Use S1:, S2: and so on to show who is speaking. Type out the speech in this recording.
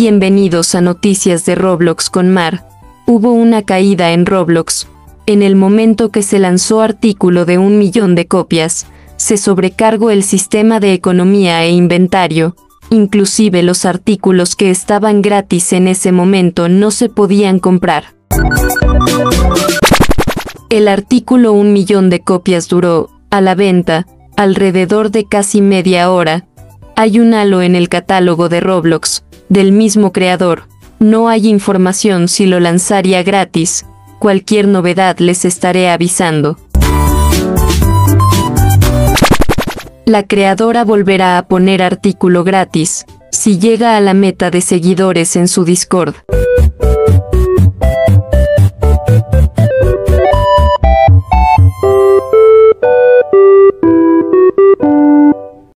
S1: Bienvenidos a Noticias de Roblox con Mar. Hubo una caída en Roblox. En el momento que se lanzó artículo de 1 millón de copias, se sobrecargó el sistema de economía e inventario. Inclusive los artículos que estaban gratis en ese momento no se podían comprar. El artículo 1 millón de copias duró, a la venta, alrededor de casi media hora. Hay un halo en el catálogo de Roblox, del mismo creador. No hay información si lo lanzaría gratis. Cualquier novedad les estaré avisando. La creadora volverá a poner artículo gratis, si llega a la meta de seguidores en su Discord.